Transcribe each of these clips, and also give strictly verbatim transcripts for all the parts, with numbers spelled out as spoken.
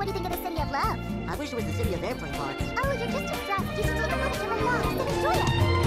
What do you think of the city of love? I wish it was the city of airplane parts. Oh, you're just distressed. You should take a moment to relax and enjoy it.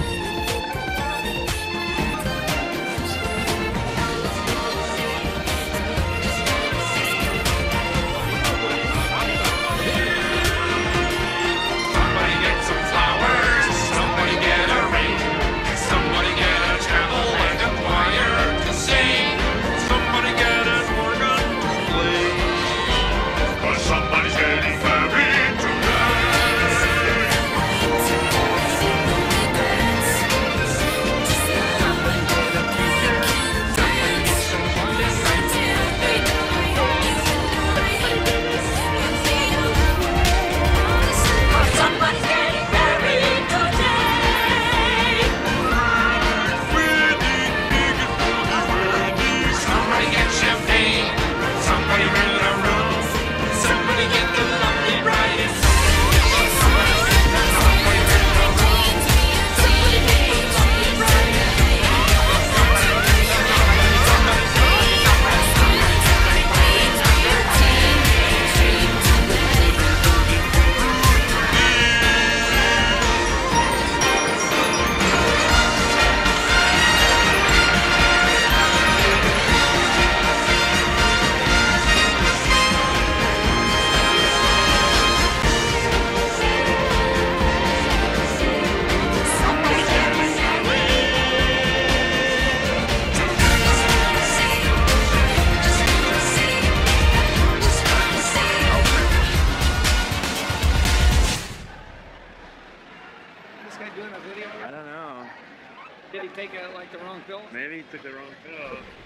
This guy doing a video? I don't know. Did he take uh, like the wrong pill? Maybe he took the wrong pill.